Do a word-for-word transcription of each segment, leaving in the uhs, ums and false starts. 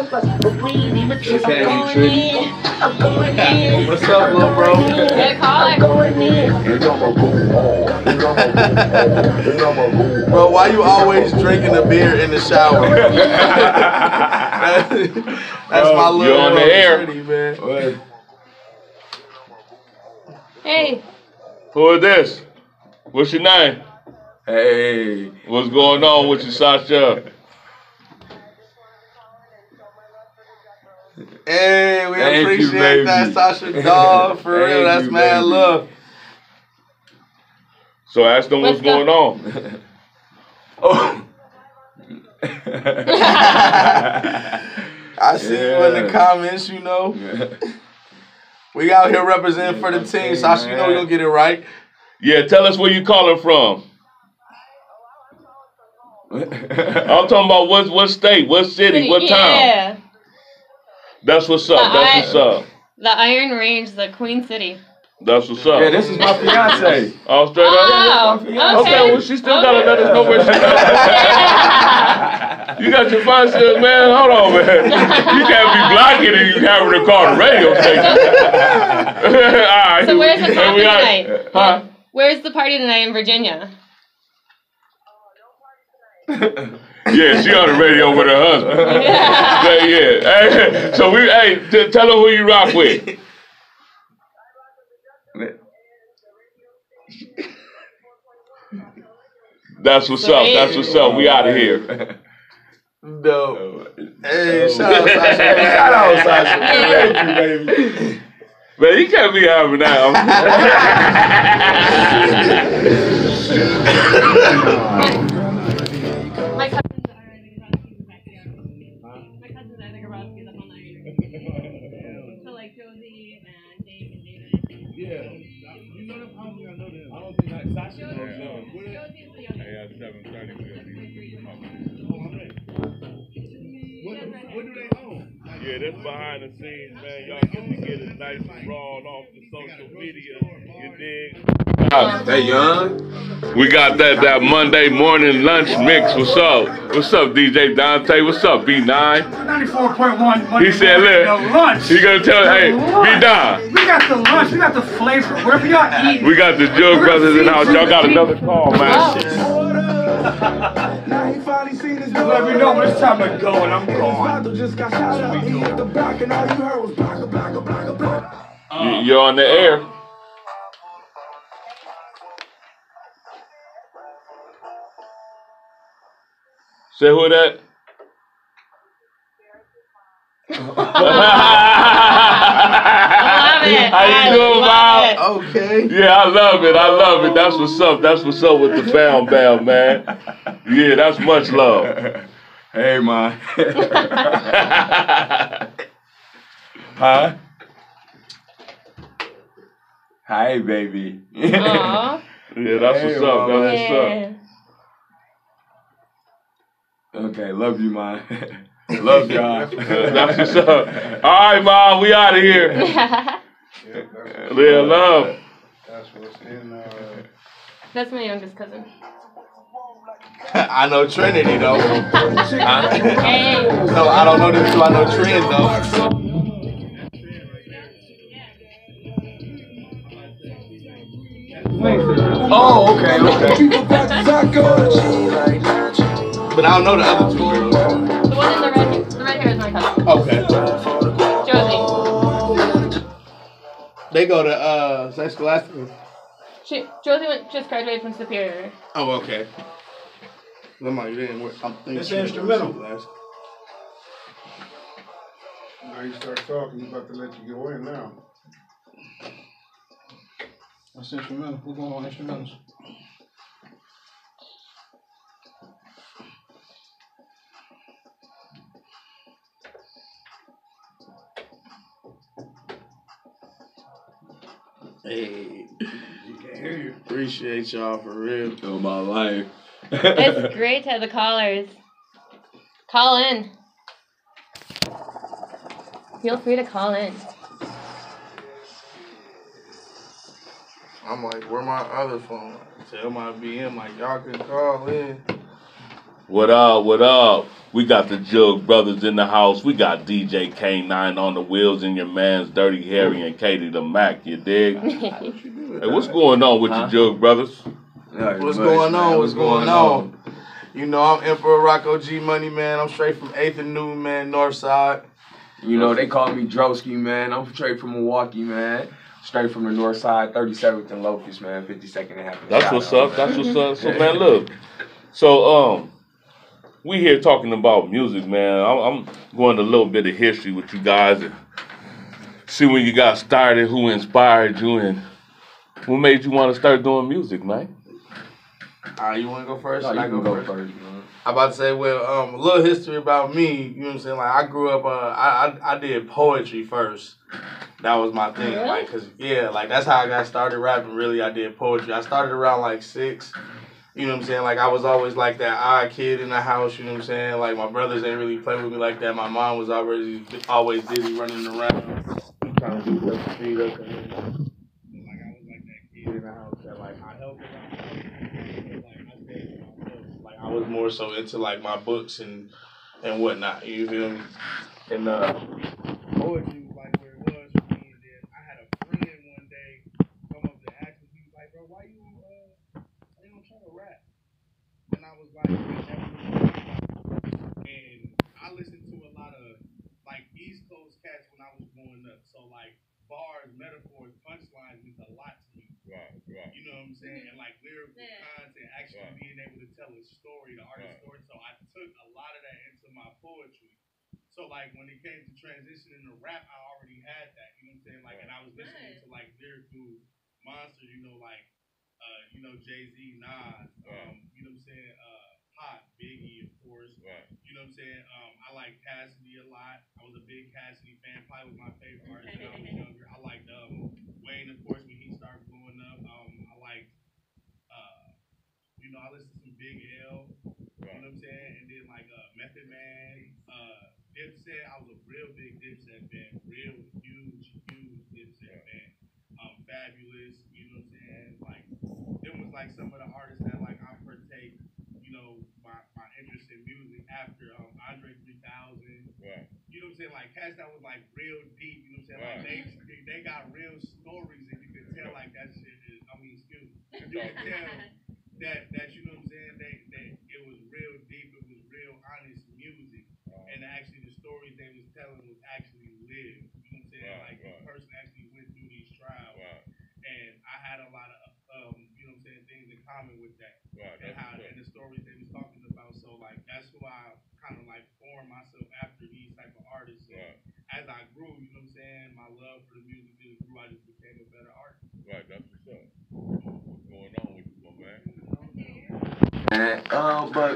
I'm going in. What's up, little bro? Good caller. Bro, why you always drinking a beer in the shower? That's my little You're on the air. Pretty, man. Hey. Who is this? What's your name? Hey. What's going on with you, Sasha? Hey, we Thank appreciate you, that, Sasha Dog. For real, that's you, mad baby. love. So ask them what's Let's go. going on. Oh. I see Yeah. you in the comments, you know. We out here representing for the team, Sasha. You know we gonna get it right. Yeah, tell us where you calling from. I'm talking about what what state, what city, what town. Yeah. That's what's up. The That's I- what's up. The Iron Range, the Queen City. That's what's up. Yeah, this is my fiance. All straight Oh, up. okay. Okay, well she still gotta let us know where she goes. You got your fun shit, man. Hold on, man. You can't be blocking and you having to call the radio station. All right. So where's the Here party we are. tonight? Huh? Where's the party tonight in Virginia? Yeah, she on the radio with her husband. Yeah. Yeah, yeah. Hey, so we, hey, t- tell her who you rock with. That's what's up. That's what's up. We out of here. No. Hey, shout out Sasha. Hey, shout out Sasha. Thank you, baby. Man, you can't be having that. My cousins are in the Grabowski's back there. My cousins are in the Grabowski's up on the Iron. So like Josie and Dave and David. Yeah. You know them? I don't think I know them. I don't think I, Sasha knows them. Josie's the youngest. Hey, at seven thirty, we'll be. What, what do they own? Yeah, that's behind the scenes, man. Y'all get to get it nice and raw and off the social media. You dig? Hey, young. We got that that Monday morning lunch mix. What's up? What's up, D J Dante? What's up, B nine? ninety-four point one Monday He said, morning, look, the lunch. he gonna tell, hey, The B lunch. nine. We got the lunch. We got the flavor. Wherever y'all eat. We got the Jug Brothers in the house. Y'all got another call, man. Just let me know when it's time to go and I'm gone. You- You're on the air. Say who that? love it. How you I doing, love Bob? Okay. Yeah, I love it. I love it. That's what's up. That's what's up with the fam bam, man. Yeah, that's much love. Hey, man. Huh? Hi, baby. Aw. Yeah, that's Hey, what's up. mama. That's what's up. Yeah. Okay, love you, man. Love y'all. That's what's up. All right, Mom, we out of here. Real love. That's what's in, uh... That's my youngest cousin. I know Trinity though. Hey. No, I don't know them two. I know Trend though. Oh, okay, okay. But I don't know the other two girls. The one in the red, the red hair is my cousin. Okay. Josie. They go to uh Saint Scholastica. She, Josie went, just graduated from Superior. Oh, okay. I'm like, you didn't work. I'm thinking It's she was instrumental. Saint Scholastica. Now you start talking, he's about to let you go in now. That's instrumental. We're going on instrumentals. Hey, you can hear you. Appreciate y'all for real. Oh, my life. It's great to have the callers. Call in. Feel free to call in. I'm like, where my other phone? Tell my B M like y'all can call in. What up? What up? We got the Jug Brothers in the house. We got D J K nine on the wheels and your man's Dirty Harry and Katie the Mac, you dig? Hey, what's going on with huh? your Jug Brothers? What's going on? What's going on? You know, I'm Emperor Rocco G Money, man. I'm straight from eighth and New, man, North Side. You know, they call me Drosky, man. I'm straight from Milwaukee, man. Straight from the North Side, thirty-seventh and Locust, man. fifty-second and half. That's what's up. Man. That's what's up. So, man, look. So, um, we here talking about music, man. I'm, I'm going to a little bit of history with you guys and see when you got started, who inspired you, and what made you want to start doing music, man. All right, you want to go first? No, I go, go first. first. I'm about to say, well, um, a little history about me. You know what I'm saying? Like, I grew up. Uh, I, I I did poetry first. That was my thing. Really? Like, cause yeah, like that's how I got started rapping. Really, I did poetry. I started around like six. You know what I'm saying? Like, I was always like that odd kid in the house. You know what I'm saying? Like, my brothers ain't really play with me like that. My mom was already always busy running around, trying to do stuff to feed us. Like, I was like that kid in the house that like I helped around. Like I was more so into like my books and and whatnot. You feel me? And uh, poetry was like where it was for me. And then I had a friend one day come up to ask me, he was like, "Bro, why you uh, why you don't try to rap?" And I was like, I never really. And I listened to a lot of like East Coast cats when I was growing up. So like bars, metaphors, punchlines meant a lot to me. Right, right. You know what I'm saying? And like lyrical yeah. content, actually right. being able to tell a story, the artist right. story. So I took a lot of that into my poetry. So like when it came to transitioning to rap, I already had that. You know what I'm saying? Like, and I was listening to like lyrical monsters. You know, like uh, you know Jay-Z, Nas. Right. Um, you know what I'm saying? Uh, Pop, Biggie, of course. Right. You know what I'm saying? Um, I like Cassidy a lot. I was a big Cassidy fan. Probably was my favorite artist when I was younger. I liked um, Wayne, of course, when he started growing up. Um, I liked, uh, you know, I listened to some Big L. Right. You know what I'm saying? And then like uh, Method Man, uh, Dipset. I was a real big Dipset fan. Real huge, huge Dipset fan. Um, Fabulous. You know what I'm saying? Like, it was like some of the artists that like I partake. You know, my, my interest in music after um, Andre three thousand. Right. You know what I'm saying? Like, cats that was like real deep. You know what I'm saying? Right. Like, they, they got real stories, and you can tell like that shit is, I mean, excuse me. You can tell that, that you know what I'm saying? They, they, it was real deep, it was real honest music. Right. And actually, the stories they was telling was actually lived. You know what I'm saying? Right. Like, right. the person actually went through these trials. Right. And I had a lot of, um, you know what I'm saying, things in common with that. Right, and how and the stories they was talking about. So like that's who I kind of like formed myself after these type of artists. Right. As I grew, you know what I'm saying, my love for the music just grew. I just became a better artist. Right, that's what's up. What's going on with you, my man? Man, um, but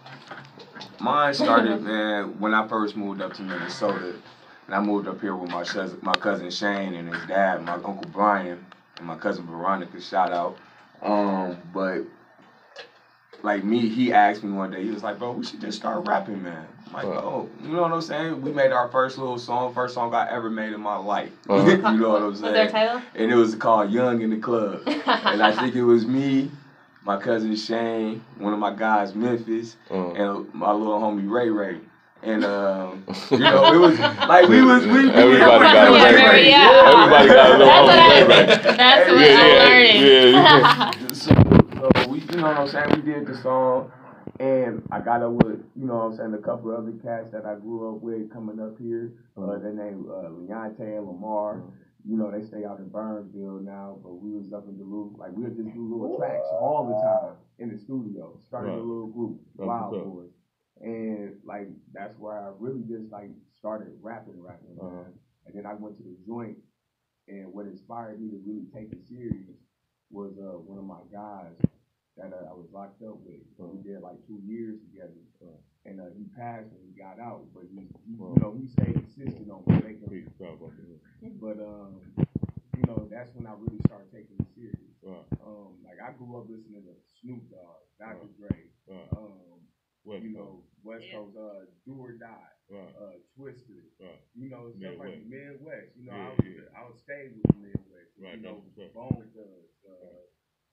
mine started, man, when I first moved up to Minnesota, and I moved up here with my cousin, my cousin Shane and his dad, my uncle Brian, and my cousin Veronica. Shout out. Um, but. Like me, he asked me one day, he was like, bro, we should just start rapping, man. I'm like, oh, you know what I'm saying? We made our first little song, first song I ever made in my life. Uh-huh. You know what I'm saying? Was there a title? And it was called Young in the Club. And I think it was me, my cousin Shane, one of my guys, Memphis, uh-huh. and my little homie Ray Ray. And, um, you know, it was like we was, we, we Everybody was got a Ray Ray. Yeah. Everybody got a little homie Ray Ray. That's what yeah, I'm yeah, learning. Yeah, yeah. So, so we, you know what I'm saying? We did the song, and I got up with, you know what I'm saying, a couple of other cats that I grew up with coming up here. Uh, their name uh, Leonte and Lamar. You know, they stay out in Burnsville now, but we was up in Duluth. Like, we would just do little tracks all the time in the studio. Started right. a little group, that's Wild Boys. And, like, that's where I really just, like, started rapping, rapping, uh-huh. man. And then I went to the joint, and what inspired me to really take it serious was uh, one of my guys that uh, I was locked up with. So we did like two years together. Uh, and uh, he passed when he got out, but he, he you know, he stayed consistent on making it. But, um, you know, that's when I really started taking it serious. Right. Um, like, I grew up listening to Snoop Dogg, Doctor Dre, right. um, West you know, West Coast, uh, Do or Die, right. uh, Twisted, right. you know, stuff Midwest. Like the Midwest. You know, yeah, I was yeah. I was stayed with the Midwest. Right, you know, Bone Thugs, uh,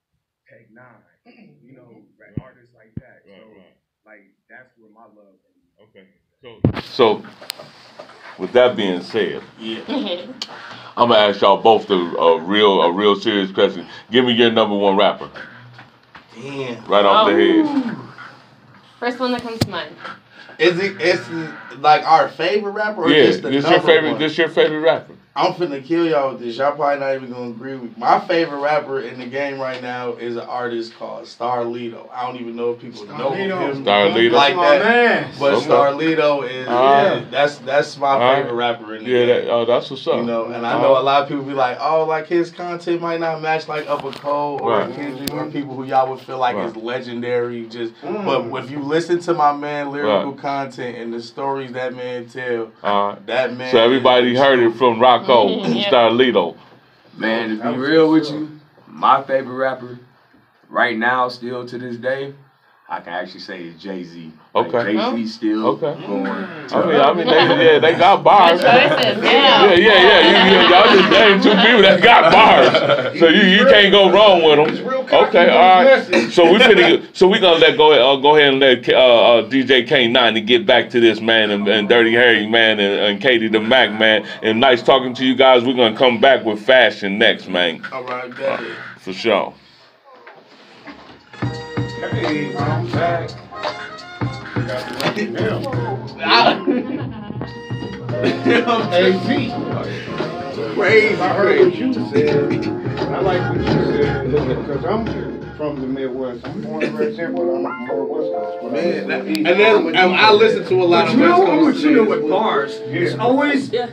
Tech Nine, you know, right. artists like that. Right, so, right. like, that's where my love came Okay. So, so with that being said, Yeah. I'm gonna ask y'all both a, a real, a real serious question. Give me your number one rapper. Damn. Right off Oh. the head. First one that comes to mind. Is it? It's like our favorite rapper, or Yeah, just the this number your favorite. one? This your favorite rapper. I'm finna kill y'all with this. Y'all probably not even gonna agree with me. My favorite rapper in the game right now is an artist called Starlito. I don't even know if people know of him Starlito. like that. Man. But Okay. Starlito is Uh, yeah, that's that's my uh, favorite rapper in the Yeah, game. that, oh, that's what's up. You know, and I Uh, know a lot of people be like, oh, like his content might not match like Upper Cole or Right. Kendrick or people who y'all would feel like Right. is legendary. Just, Mm. but if you listen to my man lyrical Right. content and the stories that man tell, Uh, that man. so everybody is heard it from Rocco Yeah. Starlito. Man, to be real with you, my favorite rapper right now, still to this day, I can actually say is Jay-Z. Like, Okay. Jay-Z still Okay. going. I mean, I mean, they, yeah, they got bars. Good choices, Yeah, yeah. yeah, yeah. You, you, y'all just named two people that got bars, so you, you can't go wrong with them. Okay, all right. So we finna, so we gonna let go uh, go ahead and let uh, uh, D J K nine to get back to this man and, and Dirty Harry man and, and Katie the Mac man. And nice talking to you guys. We're gonna come back with fashion next, man. All right, bet it. For sure. Hey, I'm back. Got the hell. A Z. Crazy, I heard what crazy. you said. I like what you said because I'm from the Midwest. I'm born and raised here, but I'm more West Coast. But Man, I'm that, East. and then and I listen to a lot But of you know, West I Coast want you to know things. with bars, it's always Yeah.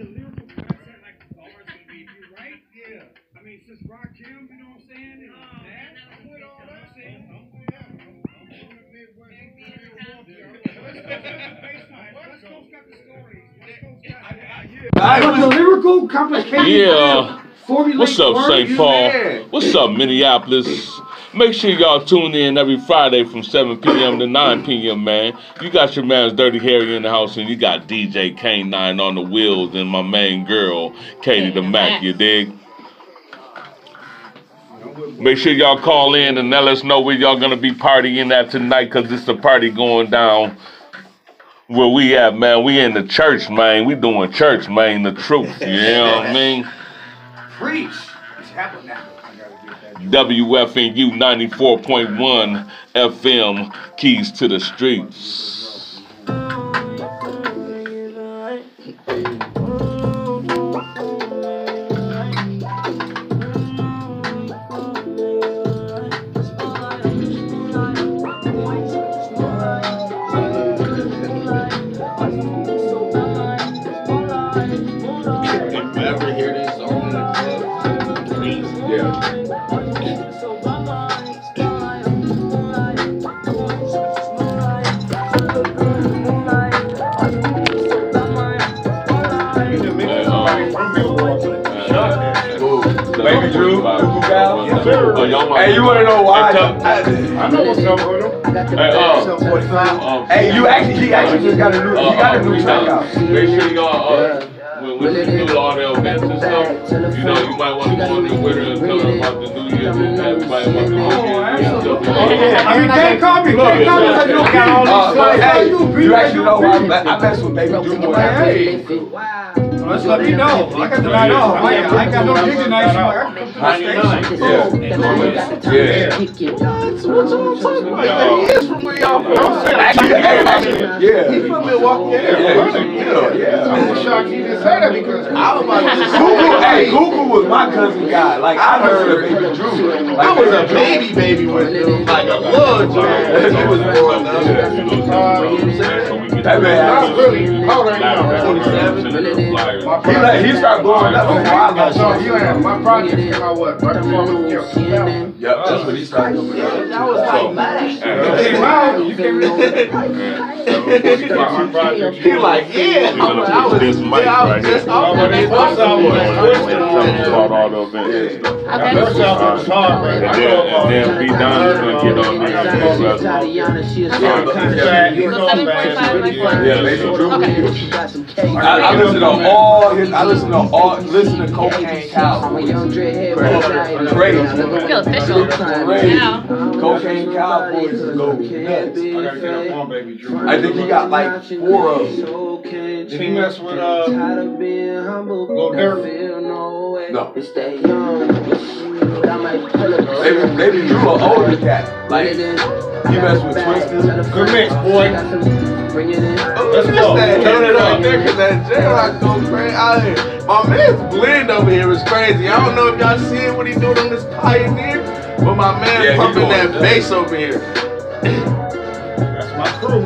I mean, since Rock Kim, you know what I'm saying? And that, I'm with all that. I'm with that. I'm from the Midwest. West Coast got the stories. West Coast got but the lyrical complicated Yeah. formulate What's up, words. Saint Paul? What's up, Minneapolis? Make sure y'all tune in every Friday from seven p.m. to nine p.m., man. You got your man's Dirty Harry in the house, and you got D J K nine on the wheels, and my main girl, Katie the Mac, you dig? Make sure y'all call in and let us know where y'all gonna be partying at tonight, because it's a party going down where we at, man. We in the church, man. We doing church, man, the truth, you know what I mean? Preach. It's happening now. W F N U ninety-four point one F M, Keys to the Streets. If you ever hear this song in the club, please. Yeah. Baby Drew, Cuckoo Gal. Yes, sir. Oh, y'all might- Hey, you wanna know why? Hey, tell- I know what's up with them. Hey, uh, uh, Hey, you actually, he actually just got a new, he got a new track out. Make sure y'all, uh, when, when you do all the events and stuff, you know, you might want to go on Twitter and tell them about the New Year's and everybody want to New Year's. I mean, can't call me. Can't call me. Like, you got all Uh, these but songs. hey, You beat, you actually you know why beat. I mess with Baby Drew more than Hey, let's let me know. I got the night off. I ain't, I ain't got no gig tonight. So I can come to the station. Yeah. Yeah. What's what I'm talking about? Yeah, he is from where y'all from. Actually, hey, actually, yeah. He's from Milwaukee. Yeah, yeah, yeah. I'm shocked he didn't say that because I was about to say, Google, hey, Google was my cousin guy. Like, I heard Baby Drew. Like, I was a baby baby with him, like a little child. He was growing up. that man, not really. How old are you now? twenty-seven. he, like, he started blowing up before I got So shot. you had my project came out what? Right before I moved here. Yep, that's what he started doing. Yeah, that was like nice. Came out, you came He like, yeah. I'm like, I was, This mic yeah, I right was just here. off that. What's up, boy? and tell them about all the events and stuff. Okay. First off, it was hard, man. And then, and then B Don is gonna get on there and get So seven forty-five, like what? Yeah, they should do Okay. I, I listen to all his. I listen to all. Listen to Cocaine Cowboys. Crazy. I feel official. Crazy. Yeah. Cocaine Cowboys is going nuts. I gotta get up on Baby Drew. I think he got like four of them. Did he mess with uh, Lil Durk? No. Baby, baby Drew an older cat. Like, he messed with Twister. Good mix, boy. Let's go. Turn it up there, cause that J-Rock goes crazy out here. My man's blend over here is crazy. I don't know if y'all see what he doing on this Pioneer, but my man Yeah, he pumping doing that bass over here. That's my crew.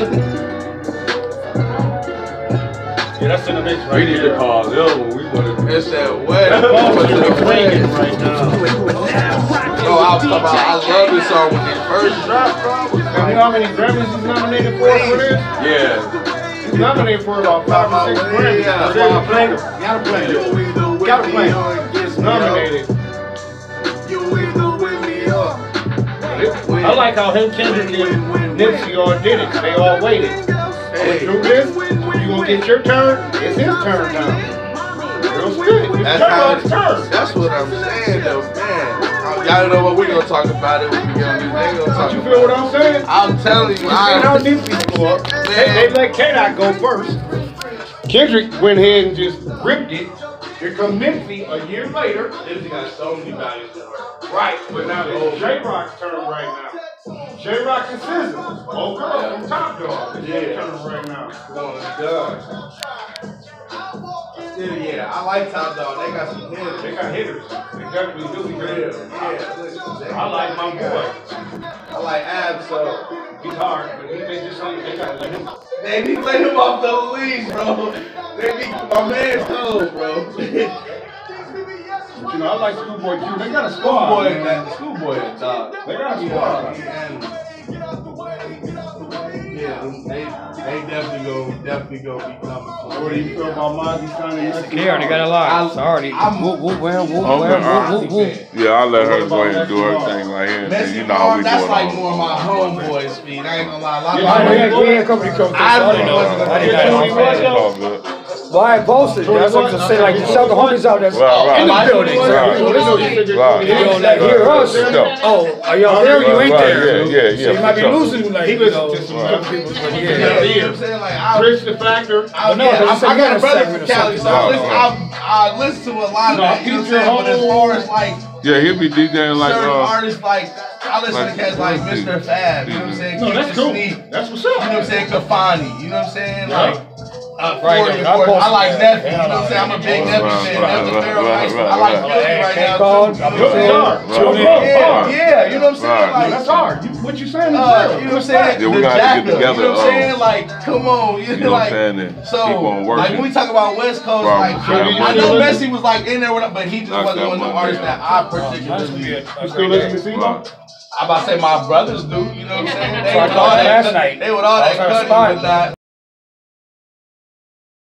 Yeah, that's in the mix right We need there. to call them when we want to. It's that wet. Cleaning right now. Oh, I was talking about, I love this song when it first dropped, bro. And you know how many Grammys he's nominated for for this? Yeah. He's nominated for about five or six Grammys. Yeah, That's why I played him. Gotta play him. Gotta play him. He's nominated. I like how him, Kendrick, and Nipsey all did it. They all waited. Hey. Do this, you gonna get your turn, it's his turn now. Real spit. It's That's how J-Rock's turn. That's what I'm saying, though, man. Y'all know what we gonna talk about it when we get on this. They gonna talk You about feel what I'm saying? I'm telling you, You I know Nipsey before. They, they let K-Dot go first. Kendrick went ahead and just ripped it. Here come Nipsey a year later. Nipsey got so many values to her. Right, but now it's J-Rock's turn right now. J-Rock and S Z A, woke up from Top Dog. It's their turn right now. Come on, God. Yeah, yeah, I like Top Dog. They got some hitters. They got hitters. They definitely do. Yeah, yeah. Listen, I like my boy. I like Absol. He's hard, but he, they just they got to let him. They be letting him off the leash, bro. They be my man's cold, bro. You know, I like Schoolboy too. They got a squad. Schoolboy, man. that Schoolboy, dog. They got a squad. Yeah, they, they definitely go, definitely go be coming. What do you feel about Mozzie signing next They already got a lot. Sorry. I'm- Whoop, whoop, well, whoop, Okay, well, alright. whoop, whoop, whoop. Yeah, I'll let her go ahead and do her thing right here. And then Messi you know how we Farm, that's doing like on- more my homeboy speed. I ain't gonna lie. A lot of Yeah, I my know we had company coach. I I didn't know. wasn't I didn't Yeah, know. Tony was, It's all good. Well, I posted. That's what I'm saying. Like, shout the homies out that's Right, right. in the building. Right. So, So they know you figured Right. you don't like hear us. Yeah. Oh, are y'all there? You ain't Right, there. yeah, yeah, yeah, So you might be for sure. losing, like, He you listened know, to some Right. other people, but Yeah, yeah. you know what I'm saying? Like, I, Chris the Factor. I, no, yeah, but I, it's a I got a good brother segment from or Cali, so I something. listen, I, I listen to a lot of No, that, you know what I'm Future saying? But as Home. far as like, Yeah, he'll be DJing like certain uh, artists, like, I listen like- to cats like Mister Fab, you know what I'm saying? No, Keith that's the cool. Sneak, That's what's you know up. what I'm saying? Kafani, you know what I'm saying? Yeah. Like, uh, Right, forty, yeah, I forty. I posted like that. Nephew, you know what I'm saying? I'm a big Right, Nephew right, fan. right, Nephew right, Pharaoh right, Nice. right, I like right. Filthy right Hey, now, Cole, too. I'm You know what I'm saying? saying? Hard. Right. Tune in. Yeah, Hard. yeah, you know what I'm saying? Right. No, Like, that's hard. You, what you saying is Uh, real. you know what I'm saying? Yeah, we the gotta get Jacker, together, you know what I'm um, saying? Like, come on, you, You know, know what like, I'm saying? And so, keep on like working. when we talk about West Coast, From like, Fam I know Money. Messi was like in there with it, but he just Knock wasn't that one of the one artists down. that I particularly. You still listen to C? Right. I'm about to say my brothers do, you know what I'm saying? They So I would all called that, last night. they would all I that was on cutting, spot. but not.